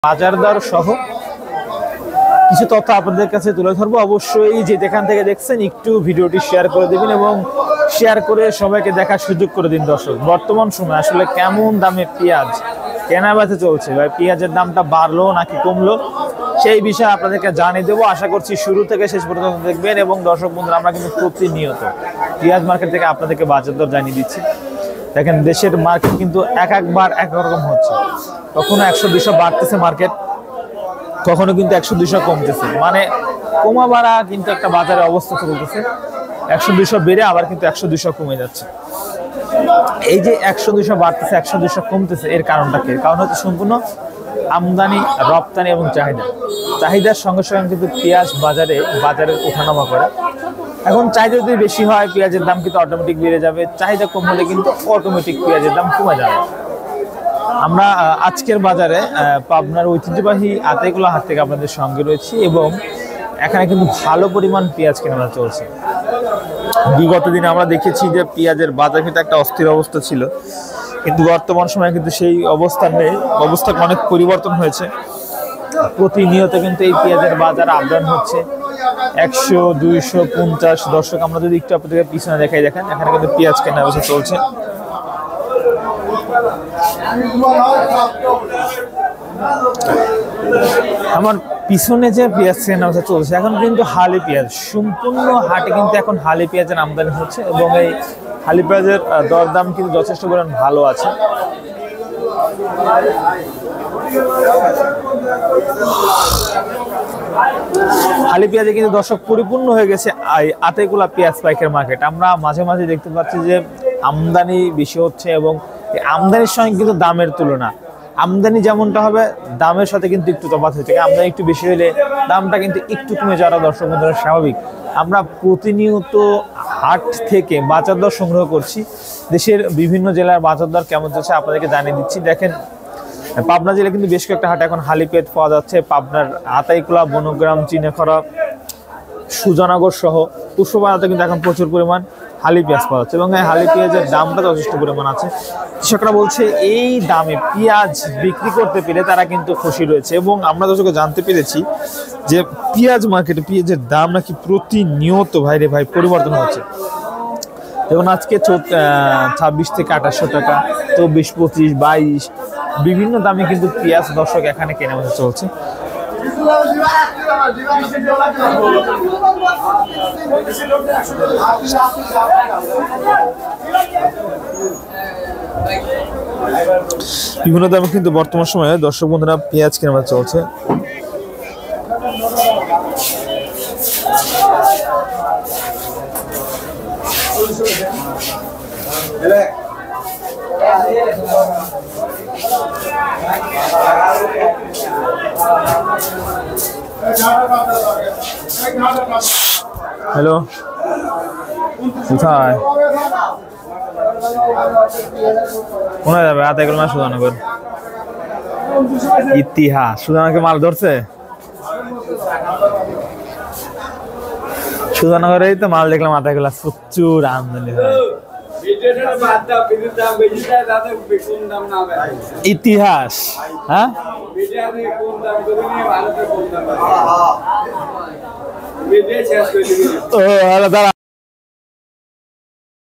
বাজার দর সহ কিছু তথ্য আপনাদের কাছে তুলে ধরবো। অবশ্যই যে যেখান থেকে দেখছেন একটু ভিডিওটি শেয়ার করে দিবেন এবং শেয়ার করে সবাইকে দেখার সুযোগ করে দিন। দর্শক, বর্তমান সময় আসলে কেমন দামে পেঁয়াজ কেনা বেচা চলছে, ভাই পেঁয়াজের দামটা বাড়লো নাকি কমলো, সেই বিষয়ে আপনাদেরকে জানিয়ে দেবো। আশা করছি শুরু থেকে শেষ পর্যন্ত দেখবেন। এবং দর্শক বন্ধুরা, আমরা কিন্তু প্রতিনিয়ত পেঁয়াজ মার্কেট থেকে আপনাদেরকে বাজার দর জানিয়ে দিচ্ছি। দেখেন, দেশের মার্কেট কিন্তু একবার একরকম হচ্ছে। কখনো 100-200 বাড়তেছে মার্কেট, কখনো কিন্তু 100-200 কমতেছে। মানে কমা বাড়া কিন্তু একটা বাজারের অবস্থা চলতেছে। 100-200 বেড়ে আবার কিন্তু 100-200 কমে যাচ্ছে। এই যে 100-200 বাড়তেছে, 100-200 কমতেছে, এর কারণটা কি? কারণ হচ্ছে সম্পূর্ণ আমদানি, রপ্তানি এবং চাহিদার সঙ্গে সঙ্গে কিন্তু পেঁয়াজ বাজারের ওঠানামা করে। এখন চাহিদা যদি বেশি হয়, পেঁয়াজের দাম কিন্তু অটোমেটিক বেড়ে যাবে। চাহিদা কম হলে কিন্তু অটোমেটিক পেঁয়াজের দাম কমে যাবে। আমরা আজকের বাজারে পাবনার ঐতিহ্যবাহী আতাইকুলা হাট থেকে আপনাদের সঙ্গে রয়েছি এবং এখানে কিন্তু ভালো পরিমাণ পেঁয়াজ কেনা চলছে। বিগত দিনে আমরা দেখেছি যে পেঁয়াজের বাজার কিন্তু একটা অস্থির অবস্থা ছিল, কিন্তু বর্তমান সময়ে কিন্তু সেই অবস্থা নেই। অবস্থা অনেক পরিবর্তন হয়েছে। প্রতিনিয়ত কিন্তু এই পেঁয়াজের বাজার আপডাউন হচ্ছে। 100, 250। দর্শক, আমরা যদি একটু আপনাদের পিছনে দেখাই, দেখেন এখানে কিন্তু পেঁয়াজ কেনা বেচা চলছে। আমার পিছনে যে পেঁয়াজ কেনা বেচা চলছে, এখন কিন্তু হালি পেঁয়াজ সম্পূর্ণ হাটে কিন্তু এখন হালি পেঁয়াজের আমদানি হচ্ছে এবং এই হালি পেঁয়াজের দরদাম কিন্তু যথেষ্ট পরিমাণ ভালো আছে। হালি পেঁয়াজে কিন্তু দর্শক পরিপূর্ণ হয়ে গেছে আতাইকুলা পেঁয়াজ পাইকারি মার্কেট। আমরা মাঝে মাঝে দেখতে পাচ্ছি যে আমদানি বেশি হচ্ছে এবং আমদানির সঙ্গে কিন্তু দামের তুলনা, আমদানি যেমনটা হবে দামের সাথে কিন্তু একটু তফাৎ হচ্ছে। আমদানি একটু বেশি হলে দামটা কিন্তু একটু কমে যাওয়া দর্শক বন্ধুরা স্বাভাবিক। আমরা প্রতিনিয়ত হাট থেকে বাজার দর সংগ্রহ করছি। দেশের বিভিন্ন জেলার বাজার দর কেমন চলছে আপনাদেরকে জানিয়ে দিচ্ছি। দেখেন, পাবনা জেলায় কিন্তু বেশ কয়েকটা হাটে এখন হালি পেঁয়াজ পাওয়া যাচ্ছে। পাবনার আতাইকুলা, বনগ্রাম, চিনেখরা, সুজানগর সহ পুষ্পবাড়াতে কিন্তু এখন প্রচুর পরিমাণ হালি পেঁয়াজ পাওয়া যাচ্ছে এবং এই হালি পেঁয়াজের দামটা যথেষ্ট পরিমাণ আছে। কৃষকরা বলছে এই দামে পেঁয়াজ বিক্রি করতে পেরে তারা কিন্তু খুশি রয়েছে। এবং আমরা দর্শক জানতে পেরেছি যে পেঁয়াজ মার্কেটে পেঁয়াজের দাম নাকি প্রতিনিয়ত ভাই পরিবর্তন হচ্ছে। যেমন আজকে 26 থেকে 2800 টাকা, 24, 25, 22 বিভিন্ন দামে কিন্তু পেঁয়াজ দর্শক এখানে কেনাবেচা চলছে। বিভিন্ন দামে কিন্তু বর্তমান সময়ে দর্শক বন্ধুরা পেঁয়াজ কেনাবেচা চলছে। হ্যালো, কোথায় কোথায় যাবে? আতাইকুলা না সুজানগর? ইতিহাস সুজানগরকে মাল ধরছে, সুজানগরেই তো মাল দেখলাম। আতাইকুলা প্রচুর আমদানি হয়। ইতিহাস, হ্যাঁ দাঁড়া